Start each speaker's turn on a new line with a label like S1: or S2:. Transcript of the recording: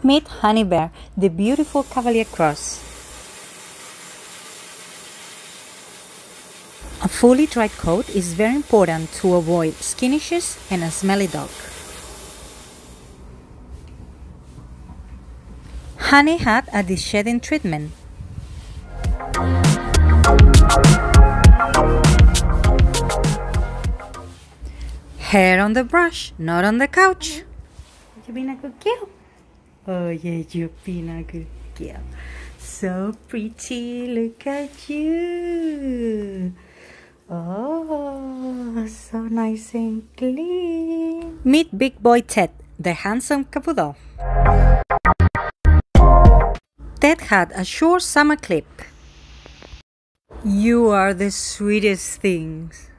S1: Meet Honey Bear, the beautiful Cavalier cross. A fully dried coat is very important to avoid skin issues and a smelly dog. Honey had a de-shedding treatment. Hair on the brush, not on the couch. You been a good girl? Oh yeah, you've been a good girl. So pretty, look at you. Oh, so nice and clean. Meet Big Boy Ted, the handsome Cavoodle. Ted had a short summer clip. You are the sweetest things.